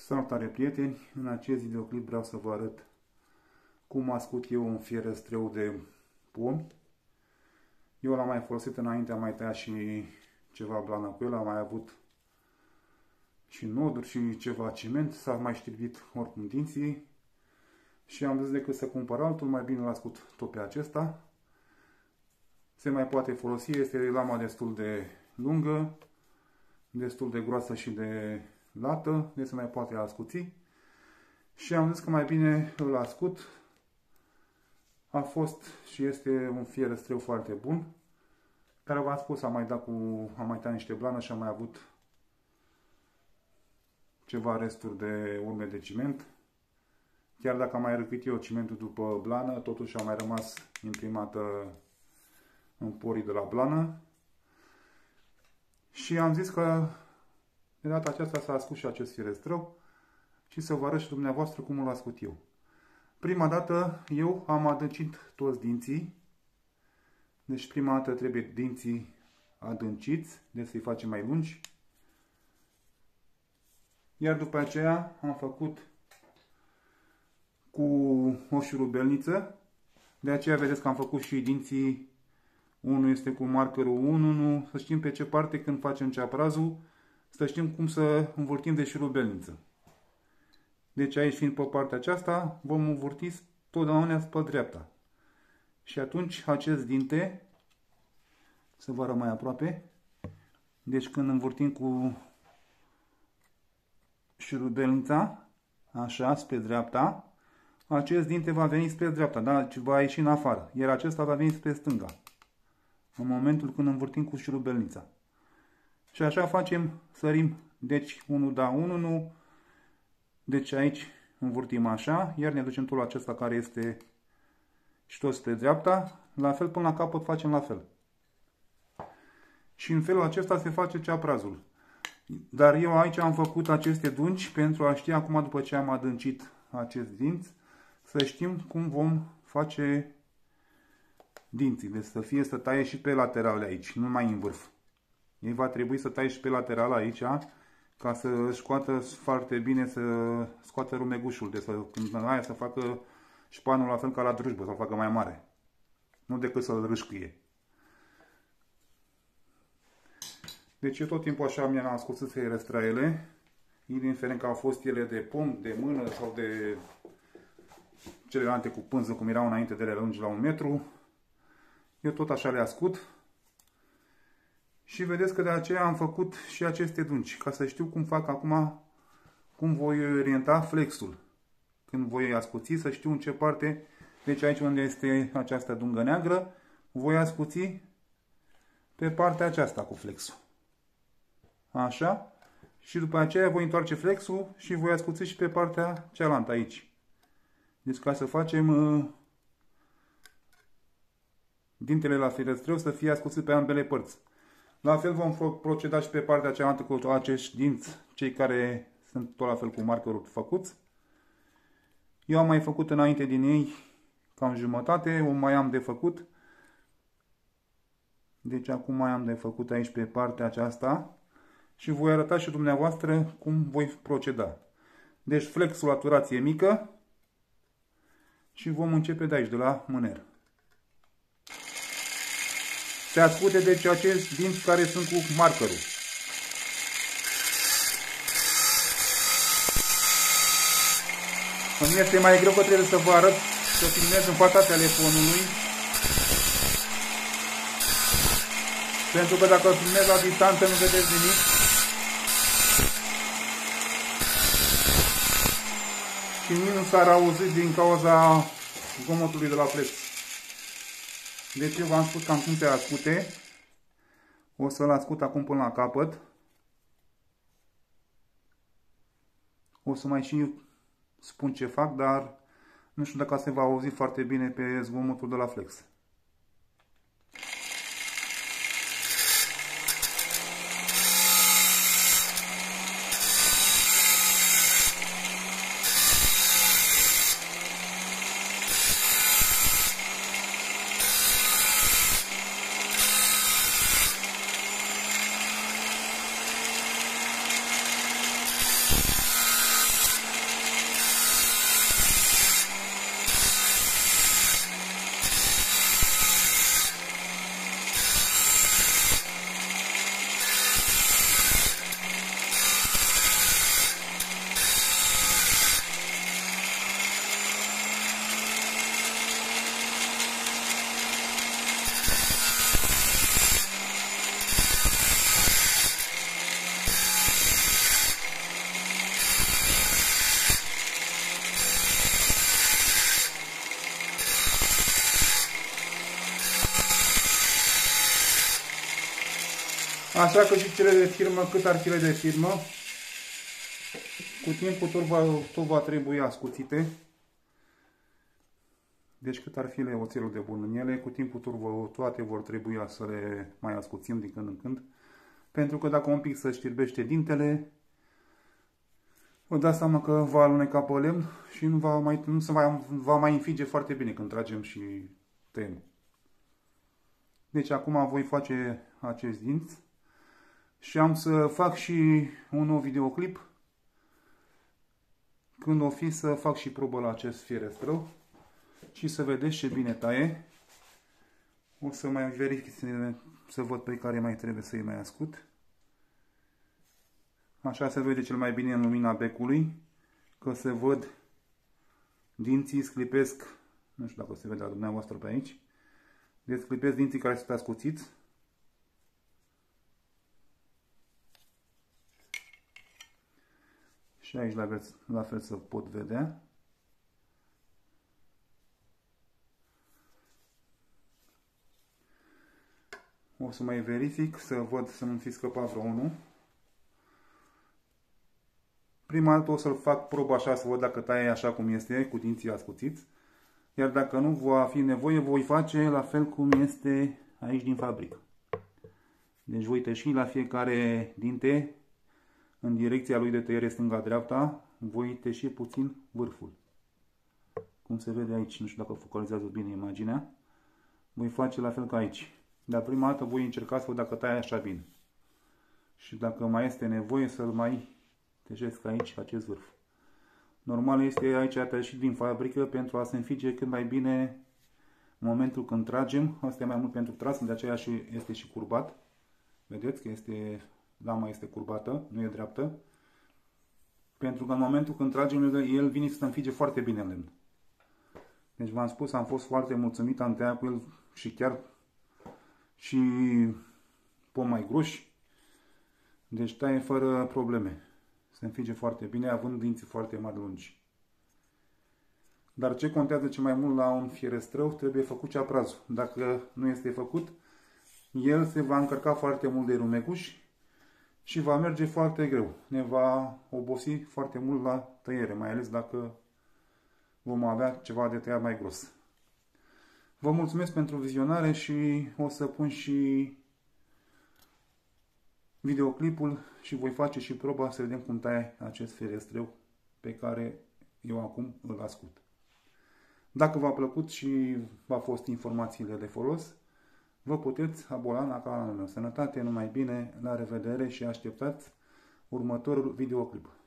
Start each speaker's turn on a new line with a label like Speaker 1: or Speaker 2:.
Speaker 1: Salutare prieteni! În acest videoclip vreau să vă arăt cum ascut eu un fierăstrău de pomi. Eu l-am mai folosit înainte, am mai tăiat și ceva blană cu el, am mai avut și noduri și ceva ciment, s-a mai știrbit oricum dinții și am zis decât să cumpăr altul, mai bine l ascut tot pe acesta. Se mai poate folosi, este lama destul de lungă, destul de groasă și de lată, deci se mai poate ascuți. Și am zis că mai bine îl ascut. A fost și este un fierăstrău foarte bun, care v-am spus, am mai tăiat niște blană și am mai avut ceva resturi de urme de ciment. Chiar dacă am mai răpit eu cimentul după blană, totuși a mai rămas imprimată în porii de la blană. Și am zis că de data aceasta să ascut și acest fierăstrău și să vă arăt și dumneavoastră cum îl ascut eu. Prima dată eu am adâncit toți dinții. Deci prima dată trebuie dinții adânciți, deci să-i facem mai lungi. Iar după aceea am făcut cu o șurubelniță. De aceea vedeți că am făcut și dinții. Unul este cu markerul 1, să știm pe ce parte când facem ceaprazul, să știm cum să învârtim de șurubelniță. Deci aici, fiind pe partea aceasta, vom învârti totdeauna spre dreapta. Și atunci acest dinte, să vă arăt mai aproape, deci când învârtim cu șurubelnița, așa, spre dreapta, acest dinte va veni spre dreapta, da? Va ieși în afară, iar acesta va veni spre stânga, în momentul când învârtim cu șurubelnița. Și așa facem, sărim, deci 1 da 1 nu, deci aici învârtim așa, iar ne ducem tot la acesta care este și tot spre dreapta, la fel până la capăt facem la fel. Și în felul acesta se face ceaprazul. Dar eu aici am făcut aceste dungi pentru a ști acum, după ce am adâncit acest dinț, să știm cum vom face dinții. Deci să taie și pe laterale aici, nu mai în vârf. Ei va trebui să taie și pe lateral aici, ca să scoată foarte bine, să scoată rumegușul, de când aia să facă șpanul la fel ca la drujbă, să-l facă mai mare. Nu decât să-l râșcuie. Deci eu tot timpul așa mi-am ascuns fierăstrăile, indiferent că au fost ele de pom, de mână sau de celelalte cu pânză, cum erau înainte de ele lungi la 1 metru. Eu tot așa le ascut. Și vedeți că de aceea am făcut și aceste dungi, ca să știu cum fac acum, cum voi orienta flexul. Când voi ascuți, să știu în ce parte, deci aici unde este această dungă neagră, voi ascuți pe partea aceasta cu flexul. Așa. Și după aceea voi întoarce flexul și voi ascuți și pe partea cealaltă aici. Deci ca să facem dintele la fierăstrău să fie ascuțit pe ambele părți. La fel vom proceda și pe partea cealaltă cu acești dinți, cei care sunt tot la fel cu markerul făcuți. Eu am mai făcut înainte din ei cam jumătate, o mai am de făcut. Deci acum mai am de făcut aici pe partea aceasta și voi arăta și dumneavoastră cum voi proceda. Deci flexul la turație mică și vom începe de aici, de la mâner. Se ascute deci acești dinți care sunt cu markerul. Îmi este mai greu că trebuie să vă arăt, să filmez în fața telefonului. Pentru că dacă filmez la distanță nu vedeți nimic. Și nici nu s-ar auzi din cauza zgomotului de la flex. Deci eu v-am spus cam cum se ascute. O să-l ascut acum până la capăt. O să mai și spun ce fac, dar nu știu dacă se va auzi foarte bine pe zgomotul de la flex. Așa că și cele de firmă, cât ar fi de firmă, cu timpul tot va trebui ascuțite. Deci cât ar fi oțelul de bun în ele, cu timpul toate vor trebui să le mai ascuțim din când în când. Pentru că dacă un pic se știrbește dintele, vă dați seama că va aluneca pe lemn și nu se va mai înfige foarte bine când tragem și tăiem. Deci acum voi face acest dinți și am să fac și un nou videoclip. Când o fi să fac și probă la acest fierestrău și să vedeți ce bine taie. O să mai verific să văd pe care mai trebuie să-i mai ascut. Așa se vede cel mai bine în lumina becului, că se văd dinții, sclipesc, nu știu dacă se vede la dumneavoastră pe aici, deci sclipesc dinții care sunt ascuțiți. Și aici la fel să pot vedea. O să mai verific, să văd să nu fi scăpat vreo unul. Prima dată o să-l fac probă așa, să văd dacă taie așa cum este, cu dinții ascuțiți. Iar dacă nu va fi nevoie, voi face la fel cum este aici din fabrică. Deci voi tăși la fiecare dinte, în direcția lui de tăiere stânga-dreapta, voi tăși puțin vârful. Cum se vede aici, nu știu dacă focalizează bine imaginea. Voi face la fel ca aici. Dar prima dată voi încerca să văd dacă taie așa bine. Și dacă mai este nevoie să-l mai tăiesc aici acest vârf. Normal este aici tăiat din fabrică pentru a se înfige cât mai bine în momentul când tragem. Asta e mai mult pentru tras, de aceea și este și curbat. Vedeți că lama este curbată, nu e dreaptă. Pentru că în momentul când tragem, el vine să se înfige foarte bine în lemn. Deci v-am spus, am fost foarte mulțumit, am tăiat cu el și chiar și pom mai groși. Deci taie fără probleme. Se înfige foarte bine, având dinții foarte mari lungi. Dar ce contează cel mai mult la un fierestrău? Trebuie făcut ceaprazul. Dacă nu este făcut, el se va încărca foarte mult de rumeguși și va merge foarte greu. Ne va obosi foarte mult la tăiere, mai ales dacă vom avea ceva de tăiat mai gros. Vă mulțumesc pentru vizionare și o să pun și videoclipul și voi face și proba să vedem cum taie acest fierestrău pe care eu acum îl ascult. Dacă v-a plăcut și v-a fost informațiile de folos, vă puteți abona la canalul meu. Sănătate, numai bine, la revedere și așteptați următorul videoclip.